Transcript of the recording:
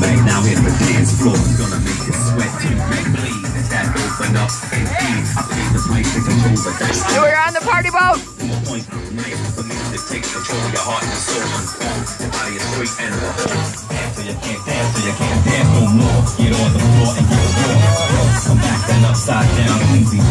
Now hit the dance floor, gonna make you sweat till you bleed. Is that open up? Indeed, I pay the price to control the dice. We're on the party boat. Point nice for music, take control of your heart and soul. Your body is straight and the whole. Dance till you can't dance, till you can't dance no more. Get on the floor and get raw. Come back and upside down, easy.